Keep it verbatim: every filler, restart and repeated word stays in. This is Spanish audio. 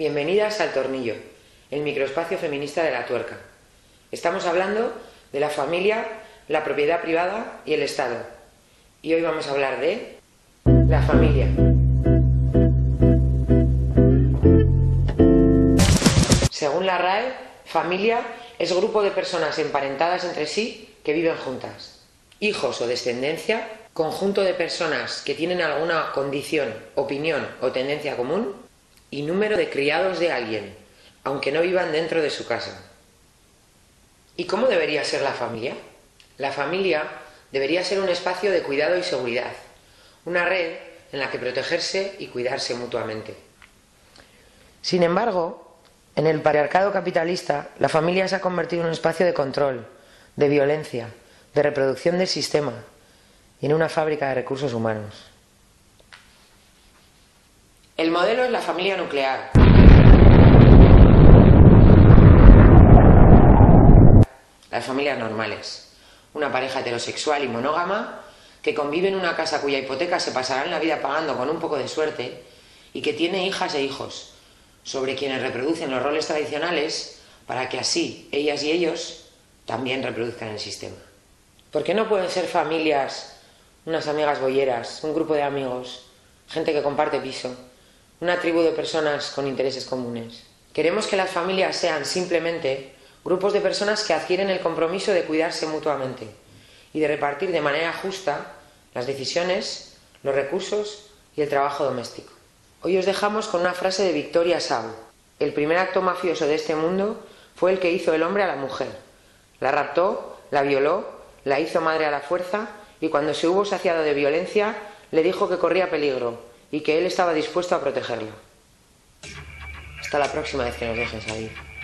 Bienvenidas al Tornillo, el microespacio feminista de La Tuerca. Estamos hablando de la familia, la propiedad privada y el Estado. Y hoy vamos a hablar de la familia. Según la R A E, familia es grupo de personas emparentadas entre sí que viven juntas. Hijos o descendencia, conjunto de personas que tienen alguna condición, opinión o tendencia común. Y número de criados de alguien, aunque no vivan dentro de su casa. ¿Y cómo debería ser la familia? La familia debería ser un espacio de cuidado y seguridad, una red en la que protegerse y cuidarse mutuamente. Sin embargo, en el patriarcado capitalista, la familia se ha convertido en un espacio de control, de violencia, de reproducción del sistema y en una fábrica de recursos humanos. El modelo es la familia nuclear. Las familias normales. Una pareja heterosexual y monógama que convive en una casa cuya hipoteca se pasará en la vida pagando con un poco de suerte y que tiene hijas e hijos, sobre quienes reproducen los roles tradicionales para que así ellas y ellos también reproduzcan el sistema. ¿Por qué no pueden ser familias, unas amigas bolleras, un grupo de amigos, gente que comparte piso? Una tribu de personas con intereses comunes. Queremos que las familias sean simplemente grupos de personas que adquieren el compromiso de cuidarse mutuamente y de repartir de manera justa las decisiones, los recursos y el trabajo doméstico. Hoy os dejamos con una frase de Victoria Sau. El primer acto mafioso de este mundo fue el que hizo el hombre a la mujer. La raptó, la violó, la hizo madre a la fuerza y cuando se hubo saciado de violencia le dijo que corría peligro y que él estaba dispuesto a protegerla. Hasta la próxima vez que nos dejen salir.